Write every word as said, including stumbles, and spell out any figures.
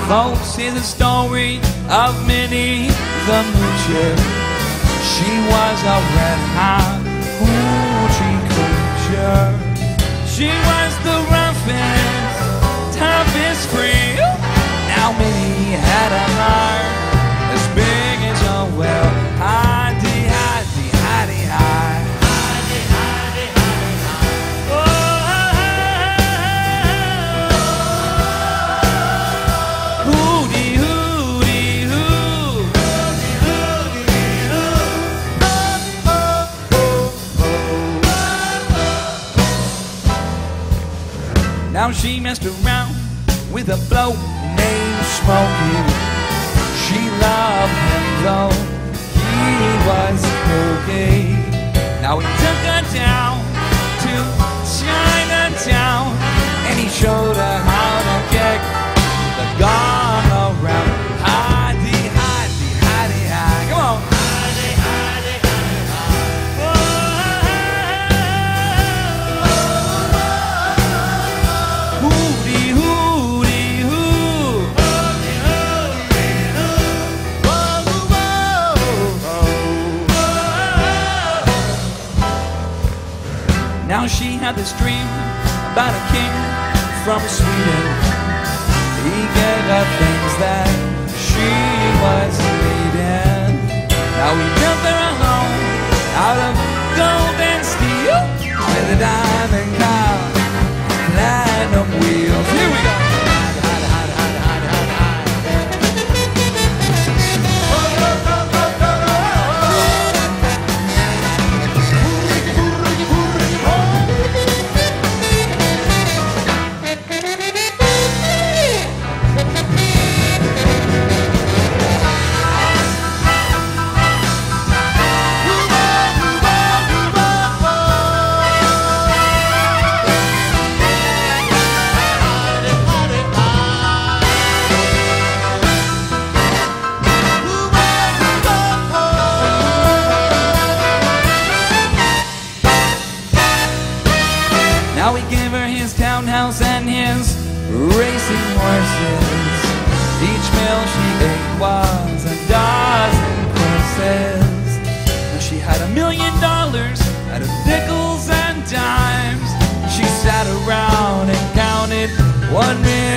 Folks, here's the story of Minnie the Moocher. She was a red-hot hoochie coocher. She was the roughest, toughest free. Now Minnie had a heart as big as a well. Hidey, hidey, hidey, hide. Hidey, hidey, hidey, hide. Oh, hooty, hooty, hoo. Hooty, hooty, hoo. Oh, oh, oh, oh. Now she messed around with a bloke named Smokey. She loved him though he was spooky. Now he took her down to Chinatown and he showed her how to kick the gong around. Hidey, hidey, hidey, hidey. Come on. Hidey, hidey, hidey, hidey. Oh, hooty, hooty, hoo. Hooty, hooty, hoo. Whoa, whoa, whoa. Now she had this dream about a king from Sweden. He gave her things that she was needing. Now he built her a home out of gold and steel with a diamond car, platinum wheels. Here we go. Hide, hide, hide, hide, hide, hide. Now he gave her his townhouse and his racing horses. Each meal she ate was a dozen courses. Now she had a million dollars out of nickels and dimes. She sat around and counted one million